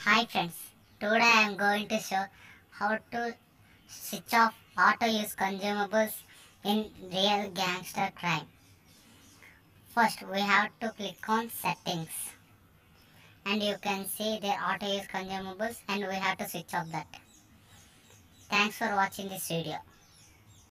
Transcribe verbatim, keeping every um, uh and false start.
Hi friends, today I am going to show how to switch off auto use consumables in real gangster crime. First we have to click on settings and you can see the auto use consumables and we have to switch off that. Thanks for watching this video.